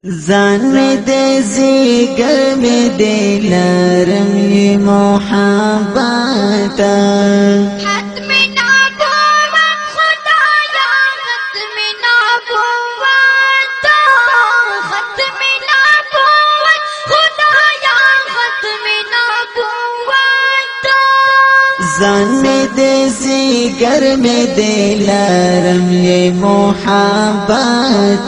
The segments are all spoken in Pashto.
زان میں دیزی گر میں دیلارم یہ محبت ختم نبوت خدایا ختم نبوت ختم نبوت خدایا ختم نبوت زان میں دیزی گر میں دیلارم یہ محبت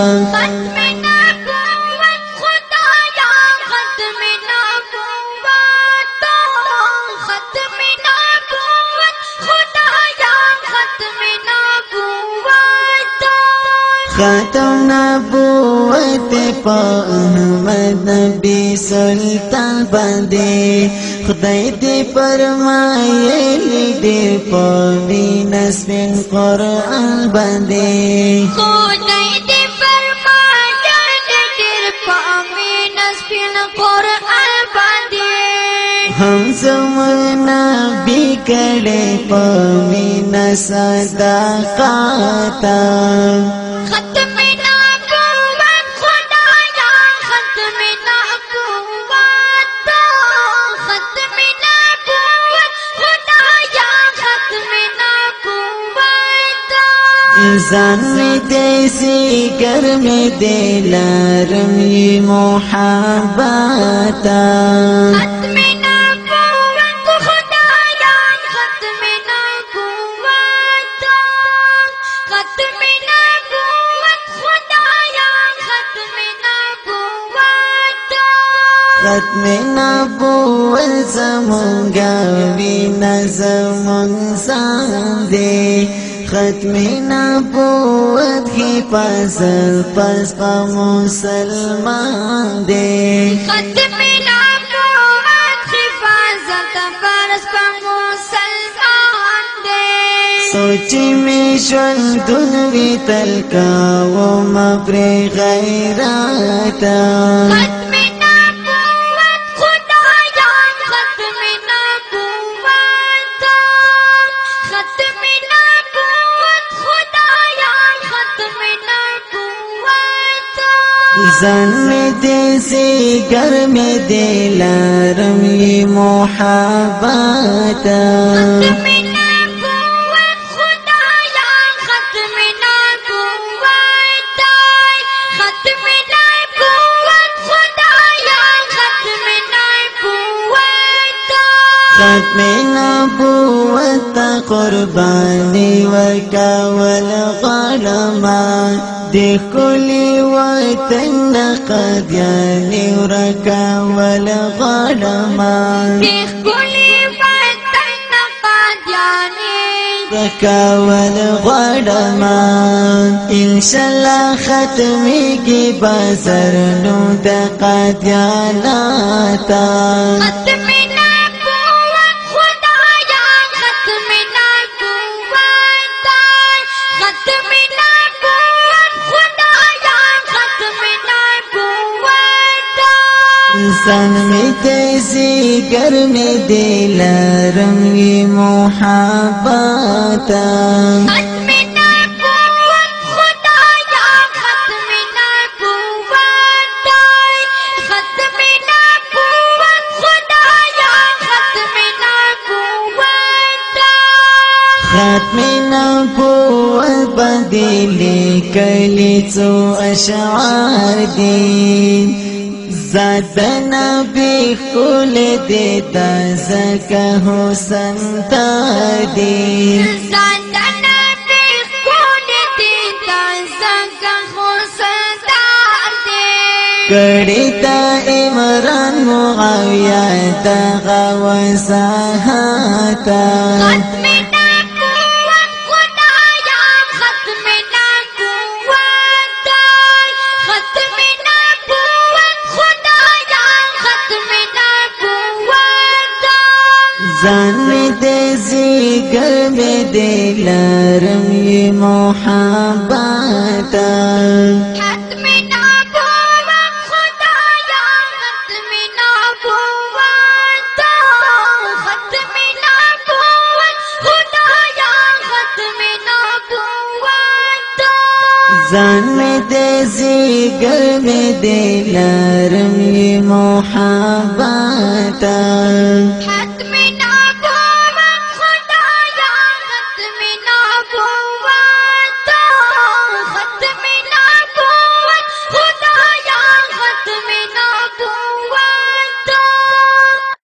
ختم نبوت پا احمد نبی سلطان بندے خدای دی فرمایلی دی پا وینس بن قرآن بندے خدای دی فرمایلی دی پا وینس بن قرآن بندے ہم زمنا بھی کڑے پا وینس صداقاتا ختم نبوت خدایا ختم نبوت ختم نبوت خدایا ختم نبوت انسان میں دیسی گر میں دیلارم یہ محبت ختم نبوت خدایا ختم نبوت ختم ختم نبوت زمونگا وینا زمون ساندے ختم نبوت حفاظت پس پا مسلمان دے ختم نبوت حفاظت پس پا مسلمان دے سوچی میں شلدنوی تلکاو مبری غیراتا زن میں دیسی گر میں دیلارم یہ محبت ختم نبوت خدایا ختم نبوت ختم نبوت خدایا ختم نبوت ختم نبوت قربانی وکاول غلمان دی کلی وطن قدیانی ورکاول غلمان دی کلی وطن قدیانی ورکاول غلمان انشاءاللہ ختمی کی بازر نو دا قدیاناتا ختم نبوت خدایا ختم نبوت ختم نبوت خدایا ختم نبوت انسان میں دیسی گر میں دیلارم یہ محبت ختم نبوت خدایا ختم نبوت ختم نبوت خدایا ختم نبوت ختم نبوت بدلی کلی چو اشعار دی ذات نبی کل دیتا زکا حسن تادی ذات نبی کل دیتا زکا حسن تادی کڑیتا عمران معاویہ تا غوثاہتا ختم نبوت خدایا ختم نبوت ختم نبوت خدایا ختم نبوت زان میں دیزی گر میں دیلارم یہ محبت ختم نبوت خدایا ختم نبوت ختم نبوت خدایا ختم نبوت زان میں دیزی گر जिगर में दिलारम ये मोहब्बत खत्म नबूवत खुदाया खत्म नबूवत